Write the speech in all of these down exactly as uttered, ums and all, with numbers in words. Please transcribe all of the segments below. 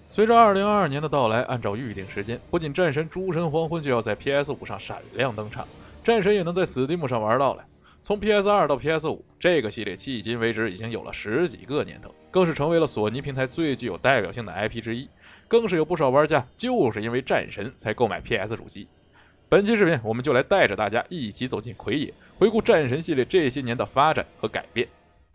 随着二零二二年的到来，按照预定时间，不仅战神诸神黄昏就要在 P S 五 上闪亮登场，战神也能在 Steam 上玩到了。从 P S 二 到 P S 五，这个系列迄今为止已经有了十几个年头，更是成为了索尼平台最具有代表性的 I P 之一。更是有不少玩家就是因为战神才购买 P S 主机。本期视频，我们就来带着大家一起走进奎爷，回顾战神系列这些年的发展和改变。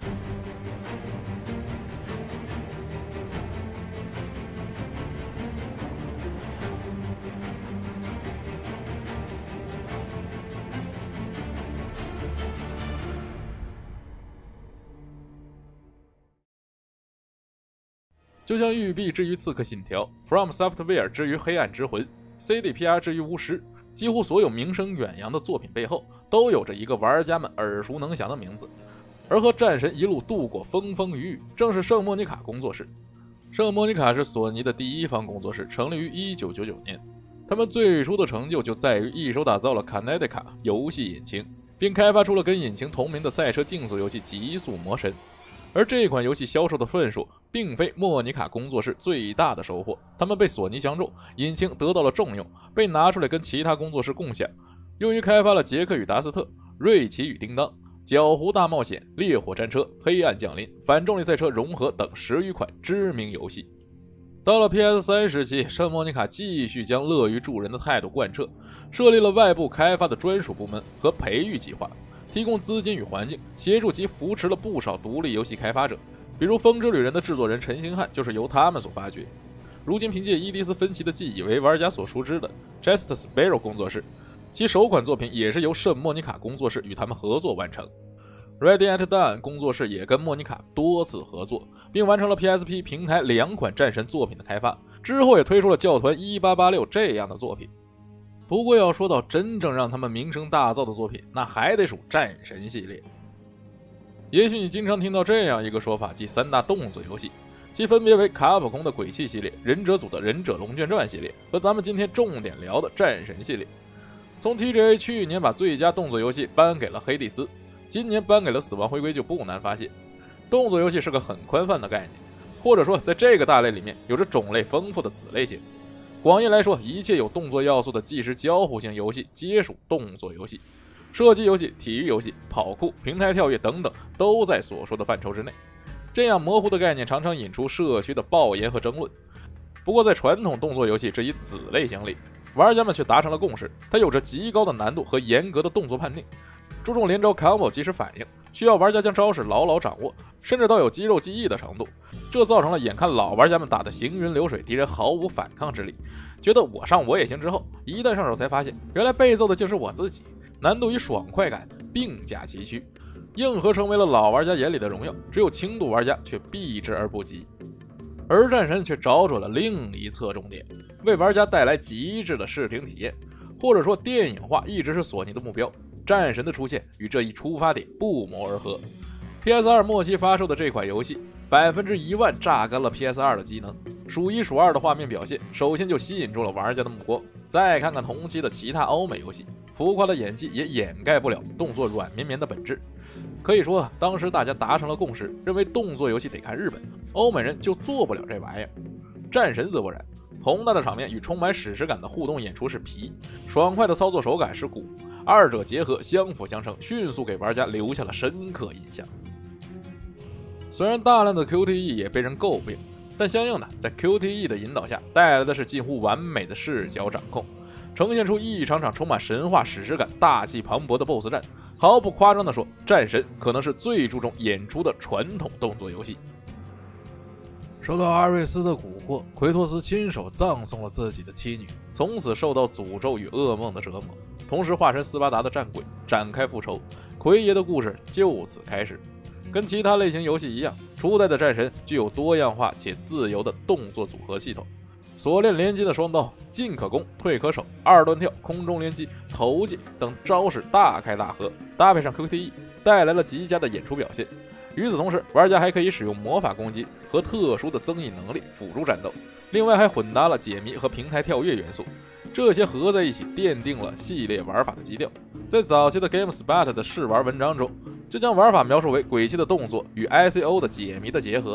就像育碧之于刺客信条 ，From Software 之于黑暗之魂 ，C D P R 之于巫师，几乎所有名声远扬的作品背后，都有着一个玩家们耳熟能详的名字。而和战神一路度过风风雨雨，正是圣莫妮卡工作室。圣莫妮卡是索尼的第一方工作室，成立于一九九九年。他们最初的成就就在于一手打造了 Kinetica 游戏引擎，并开发出了跟引擎同名的赛车竞速游戏《极速魔神》。而这款游戏销售的份数并非莫妮卡工作室最大的收获，他们被索尼相中，引擎得到了重用，被拿出来跟其他工作室共享，用于开发了杰克与达斯特、瑞奇与叮当、角湖大冒险、烈火战车、黑暗降临、反重力赛车融合等十余款知名游戏。到了 P S 三 时期，圣莫妮卡继续将乐于助人的态度贯彻，设立了外部开发的专属部门和培育计划，提供资金与环境，协助及扶持了不少独立游戏开发者，比如《风之旅人》的制作人陈星汉就是由他们所发掘。如今凭借伊迪丝·芬奇的记忆为玩家所熟知的 Just Sparrow 工作室，其首款作品也是由圣莫妮卡工作室与他们合作完成。Radiant Dawn 工作室也跟莫妮卡多次合作，并完成了 P S P 平台两款战神作品的开发，之后也推出了教团一八八六这样的作品。不过要说到真正让他们名声大噪的作品，那还得数战神系列。也许你经常听到这样一个说法，即三大动作游戏，其分别为卡普空的鬼泣系列、忍者组的忍者龙卷传系列和咱们今天重点聊的战神系列。从 T G A 去年把最佳动作游戏颁给了黑蒂斯，今年颁给了死亡回归，就不难发现，动作游戏是个很宽泛的概念，或者说在这个大类里面有着种类丰富的子类型。广义来说，一切有动作要素的即时交互型游戏皆属动作游戏，射击游戏、体育游戏、跑酷、平台跳跃等等都在所说的范畴之内。这样模糊的概念常常引出社区的爆言和争论。不过在传统动作游戏这一子类型里，玩家们却达成了共识，它有着极高的难度和严格的动作判定，注重连招 combo 及时反应，需要玩家将招式牢牢掌握，甚至到有肌肉记忆的程度。这造成了眼看老玩家们打得行云流水，敌人毫无反抗之力，觉得我上我也行之后，一旦上手才发现原来被揍的竟是我自己，难度与爽快感并驾齐驱，硬核成为了老玩家眼里的荣耀，只有轻度玩家却避之而不及。而战神却找准了另一侧重点，为玩家带来极致的视听体验，或者说电影化一直是索尼的目标，战神的出现与这一出发点不谋而合。 P S 二 末期发售的这款游戏百分之一万榨干了 P S 二 的机能，数一数二的画面表现首先就吸引住了玩家的目光。再看看同期的其他欧美游戏，浮夸的演技也掩盖不了动作软绵绵的本质。可以说当时大家达成了共识，认为动作游戏得看日本，欧美人就做不了这玩意儿。战神则不然，宏大的场面与充满史诗感的互动演出是皮，爽快的操作手感是骨，二者结合相辅相成，迅速给玩家留下了深刻印象。虽然大量的 Q T E 也被人诟病，但相应的在 Q T E 的引导下，带来的是近乎完美的视角掌控，呈现出一场场充满神话史诗感、大气磅礴的 B O S S 战。毫不夸张地说，战神可能是最注重演出的传统动作游戏。受到阿瑞斯的蛊惑，奎托斯亲手葬送了自己的妻女，从此受到诅咒与噩梦的折磨，同时化身斯巴达的战鬼，展开复仇。奎爷的故事就此开始。跟其他类型游戏一样，初代的战神具有多样化且自由的动作组合系统，锁链连击的双刀、进可攻、退可守、二段跳、空中连击、投技等招式大开大合，搭配上 Q T E， 带来了极佳的演出表现。与此同时，玩家还可以使用魔法攻击和特殊的增益能力辅助战斗，另外还混搭了解谜和平台跳跃元素，这些合在一起奠定了系列玩法的基调。在早期的 GameSpot 的试玩文章中，就将玩法描述为鬼泣的动作与 I C O 的解谜的结合。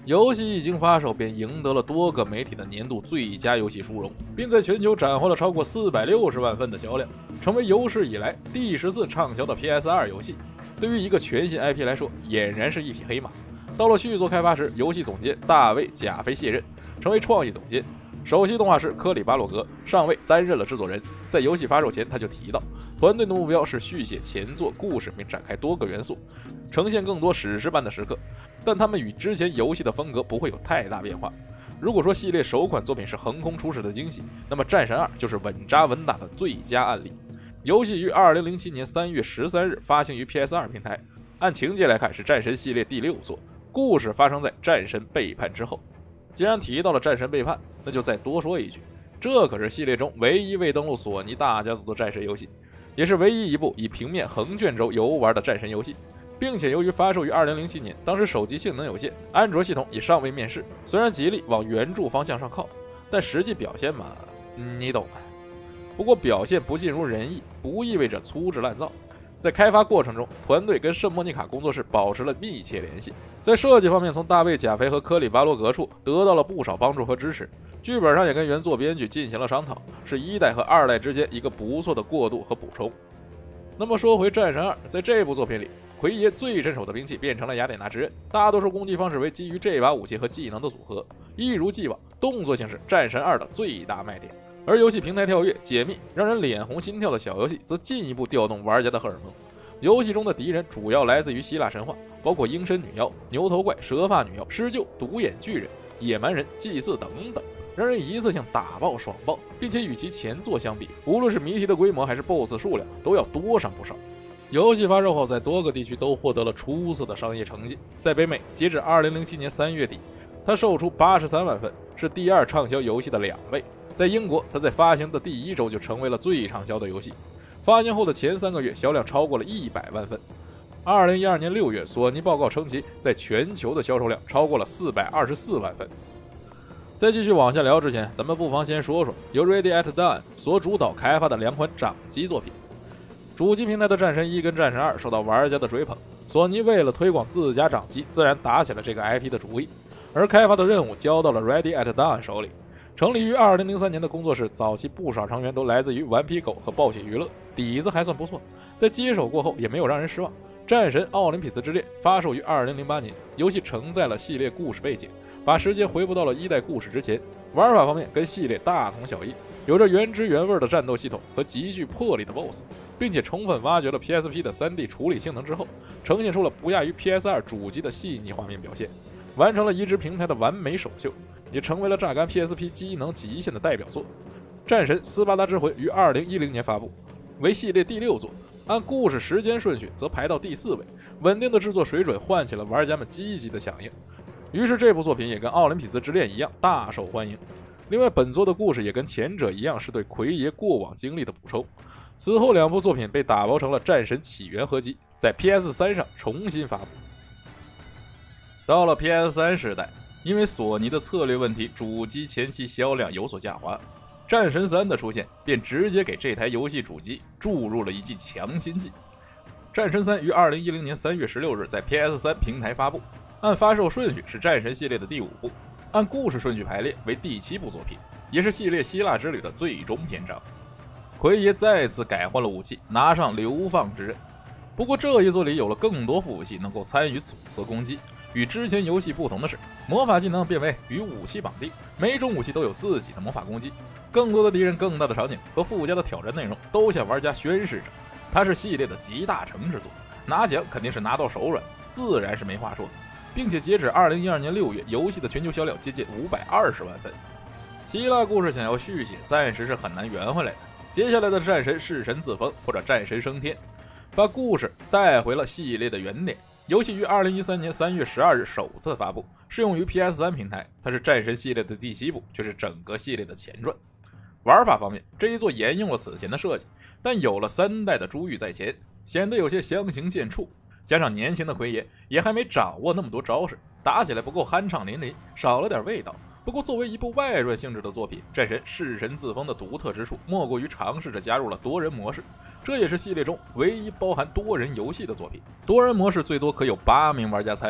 游戏一经发售，便赢得了多个媒体的年度最佳游戏殊荣，并在全球斩获了超过四百六十万份的销量，成为有史以来第十次畅销的 P S 二 游戏。对于一个全新 I P 来说，俨然是一匹黑马。到了续作开发时，游戏总监大卫·贾菲卸任，成为创意总监。首席动画师科里·巴洛格尚未担任了制作人。在游戏发售前，他就提到，团队的目标是续写前作故事，并展开多个元素，呈现更多史诗般的时刻。但他们与之前游戏的风格不会有太大变化。如果说系列首款作品是横空出世的惊喜，那么《战神二》就是稳扎稳打的最佳案例。游戏于二零零七年三月十三日发行于 P S 二 平台，按情节来看是战神系列第六作，故事发生在战神背叛之后。既然提到了战神背叛，那就再多说一句，这可是系列中唯一未登陆索尼大家族的战神游戏，也是唯一一部以平面横卷轴游玩的战神游戏。并且由于发售于二零零七年，当时手机性能有限，安卓系统也尚未面世。虽然极力往原著方向上靠，但实际表现嘛，你懂的。不过表现不尽如人意，不意味着粗制滥造。在开发过程中，团队跟圣莫妮卡工作室保持了密切联系，在设计方面从大卫·贾菲和科里·巴洛格处得到了不少帮助和支持。剧本上也跟原作编剧进行了商讨，是一代和二代之间一个不错的过渡和补充。那么说回《战神二》，在这部作品里，奎爷最镇守的兵器变成了雅典娜之刃，大多数攻击方式为基于这把武器和技能的组合，一如既往，动作性是《战神二》的最大卖点。而游戏平台跳跃、解密让人脸红心跳的小游戏，则进一步调动玩家的荷尔蒙。游戏中的敌人主要来自于希腊神话，包括鹰身女妖、牛头怪、蛇发女妖、狮鹫、独眼巨人、野蛮人、祭祀等等，让人一次性打爆爽爆，并且与其前作相比，无论是谜题的规模还是 B O S S 数量，都要多上不少。游戏发售后，在多个地区都获得了出色的商业成绩。在北美，截至二零零七年三月底，它售出八十三万份，是第二畅销游戏的两倍。在英国，它在发行的第一周就成为了最畅销的游戏，发行后的前三个月销量超过了一百万份。二零一二年六月，索尼报告称其在全球的销售量超过了四百二十四万份。在继续往下聊之前，咱们不妨先说说由 Ready at Dawn 所主导开发的两款掌机作品。主机平台的战神一跟战神二受到玩家的追捧，索尼为了推广自家掌机，自然打起了这个 I P 的主意，而开发的任务交到了 Ready at Dawn 手里。成立于二零零三年的工作室，早期不少成员都来自于顽皮狗和暴雪娱乐，底子还算不错。在接手过后，也没有让人失望。战神奥林匹斯之恋发售于二零零八年，游戏承载了系列故事背景，把时间回不到了一代故事之前。玩法方面跟系列大同小异，有着原汁原味的战斗系统和极具魄力的 B O S S， 并且充分挖掘了 P S P 的 三 D 处理性能之后，呈现出了不亚于 P S 二 主机的细腻画面表现，完成了移植平台的完美首秀，也成为了榨干 P S P 机能极限的代表作。战神斯巴达之魂于二零一零年发布，为系列第六作，按故事时间顺序则排到第四位，稳定的制作水准唤起了玩家们积极的响应。于是这部作品也跟奥林匹斯之恋一样大受欢迎。另外本作的故事也跟前者一样，是对奎爷过往经历的补充。此后两部作品被打包成了战神起源合集，在 P S 三 上重新发布。到了 P S 三 时代，因为索尼的策略问题，主机前期销量有所下滑，战神三的出现便直接给这台游戏主机注入了一剂强心剂。战神三于二零一零年三月十六日在 P S 三 平台发布，按发售顺序是战神系列的第五部，按故事顺序排列为第七部作品，也是系列希腊之旅的最终篇章。奎爷再次改换了武器，拿上流放之刃。不过这一作里有了更多副武器能够参与组合攻击。与之前游戏不同的是，魔法技能变为与武器绑定，每种武器都有自己的魔法攻击。更多的敌人、更大的场景和附加的挑战内容都向玩家宣示着，它是系列的集大成之作，拿奖肯定是拿到手软，自然是没话说。并且截止二零一二年六月，游戏的全球销量接近五百二十万份。希腊故事想要续写，暂时是很难圆回来的。接下来的战神弑神自封或者战神升天，把故事带回了系列的原点。游戏于二零一三年三月十二日首次发布，适用于 P S 三 平台。它是战神系列的第七部，却是整个系列的前传。玩法方面，这一作沿用了此前的设计，但有了三代的珠玉在前，显得有些相形见绌。加上年轻的奎爷也还没掌握那么多招式，打起来不够酣畅淋漓，少了点味道。不过作为一部外传性质的作品，战神弑神自封的独特之处莫过于尝试着加入了多人模式，这也是系列中唯一包含多人游戏的作品。多人模式最多可有八名玩家参与，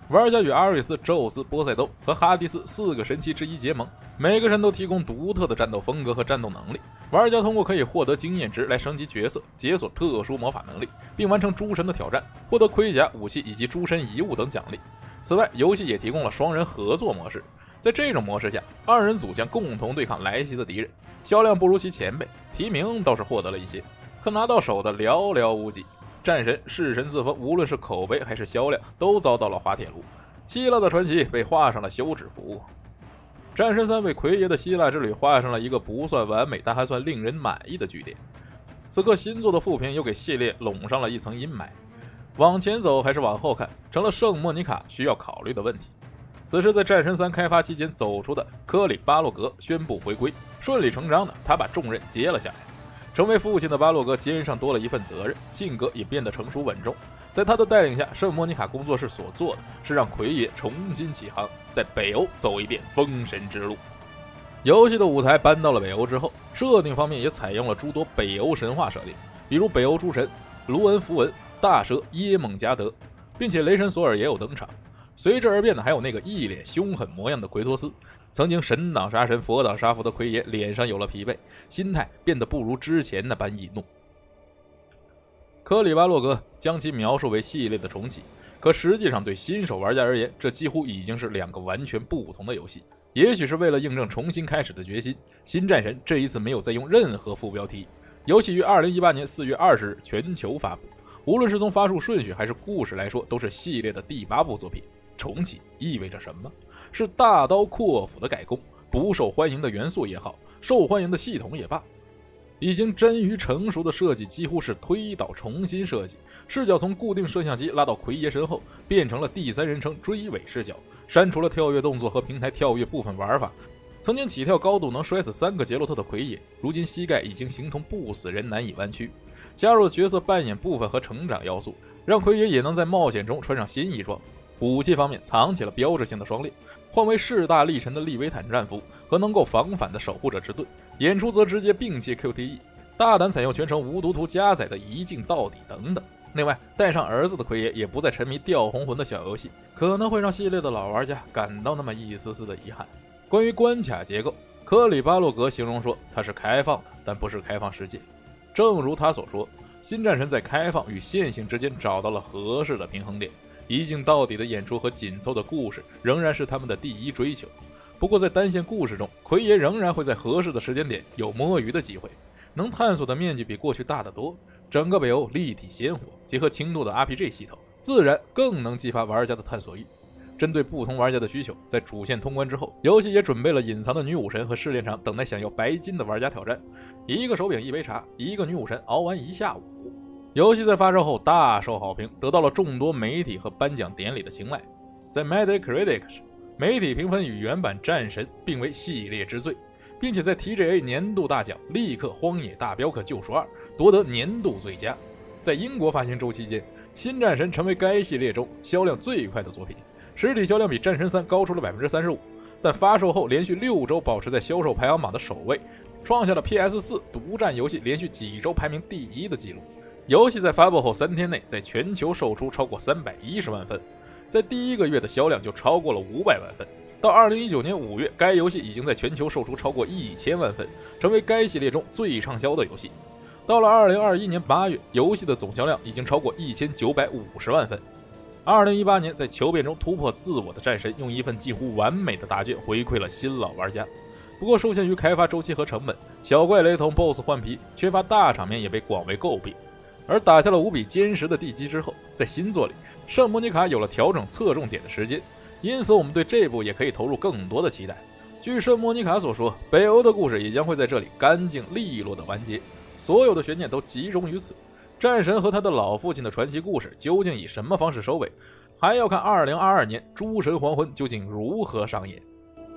玩家与阿瑞斯、宙斯、波塞冬和哈迪斯四个神奇之一结盟，每个人都提供独特的战斗风格和战斗能力。玩家通过可以获得经验值来升级角色，解锁特殊魔法能力，并完成诸神的挑战，获得盔甲、武器以及诸神遗物等奖励。此外，游戏也提供了双人合作模式。在这种模式下，二人组将共同对抗来袭的敌人。销量不如其前辈，提名倒是获得了一些，可拿到手的寥寥无几。战神弑神自封，无论是口碑还是销量，都遭到了滑铁卢。希腊的传奇被画上了休止符。战神三为奎爷的希腊之旅画上了一个不算完美，但还算令人满意的句点。此刻新作的负评又给系列笼上了一层阴霾。往前走还是往后看，成了圣莫妮卡需要考虑的问题。此时在战神三开发期间走出的科里巴洛格宣布回归，顺理成章的他把重任接了下来。成为父亲的巴洛格肩上多了一份责任，性格也变得成熟稳重。在他的带领下，圣莫妮卡工作室所做的是让奎爷重新起航，在北欧走一遍封神之路。游戏的舞台搬到了北欧之后，设定方面也采用了诸多北欧神话设定，比如北欧诸神卢恩符文、大蛇耶蒙加德，并且雷神索尔也有登场。随之而变的还有那个一脸凶狠模样的奎托斯。曾经神挡杀神佛挡杀佛的奎爷脸上有了疲惫，心态变得不如之前那般易怒。科里巴洛格将其描述为系列的重启，可实际上对新手玩家而言，这几乎已经是两个完全不同的游戏。也许是为了印证重新开始的决心，新战神这一次没有再用任何副标题。游戏于二零一八年四月二十日全球发布，无论是从发售顺序还是故事来说，都是系列的第八部作品。重启意味着什么？是大刀阔斧的改工，不受欢迎的元素也好，受欢迎的系统也罢，已经臻于成熟的设计几乎是推倒重新设计。视角从固定摄像机拉到奎爷身后，变成了第三人称追尾视角，删除了跳跃动作和平台跳跃部分玩法。曾经起跳高度能摔死三个杰洛特的奎爷，如今膝盖已经形同不死人，难以弯曲。加入了角色扮演部分和成长要素，让奎爷也能在冒险中穿上新衣装。武器方面藏起了标志性的双链，换为势大力沉的利维坦战斧和能够防反的守护者之盾，演出则直接摒弃 Q T E， 大胆采用全程无毒图加载的一镜到底等等。另外，带上儿子的奎爷也不再沉迷掉红魂的小游戏，可能会让系列的老玩家感到那么一丝丝的遗憾。关于关卡结构，科里巴洛格形容说它是开放的，但不是开放世界。正如他所说，新战神在开放与线性之间找到了合适的平衡点。一镜到底的演出和紧凑的故事仍然是他们的第一追求。不过在单线故事中，奎爷仍然会在合适的时间点有摸鱼的机会，能探索的面积比过去大得多。整个北欧立体鲜活，结合轻度的 R P G 系统，自然更能激发玩家的探索欲。针对不同玩家的需求，在主线通关之后，游戏也准备了隐藏的女武神和试炼场，等待想要白金的玩家挑战。一个手柄一杯茶，一个女武神熬完一下午。游戏在发售后大受好评，得到了众多媒体和颁奖典礼的青睐。在 Metacritic 媒体评分与原版战神并为系列之最，并且在 T G A 年度大奖立刻荒野大镖客救赎二夺得年度最佳。在英国发行周期间，新战神成为该系列中销量最快的作品，实体销量比战神三高出了 百分之三十五， 但发售后连续六周保持在销售排行榜的首位，创下了 P S 四 独占游戏连续几周排名第一的纪录。游戏在发布后三天内在全球售出超过三百一十万份，在第一个月的销量就超过了五百万份。到二零一九年五月，该游戏已经在全球售出超过一千万份，成为该系列中最畅销的游戏。到了二零二一年八月，游戏的总销量已经超过一千九百五十万份。二零一八年，在求变中突破自我的战神，用一份近乎完美的答卷回馈了新老玩家。不过受限于开发周期和成本，小怪雷同 B O S S 换皮，缺乏大场面也被广为诟病。而打下了无比坚实的地基之后，在新作里，圣莫妮卡有了调整侧重点的时间，因此我们对这部也可以投入更多的期待。据圣莫妮卡所说，北欧的故事也将会在这里干净利落的完结，所有的悬念都集中于此。战神和他的老父亲的传奇故事究竟以什么方式收尾，还要看二零二二年诸神黄昏究竟如何上演。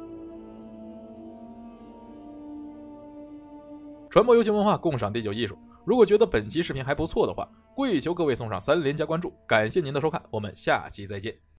传播游戏文化，共赏第九艺术。如果觉得本期视频还不错的话，跪求各位送上三连加关注，感谢您的收看，我们下期再见。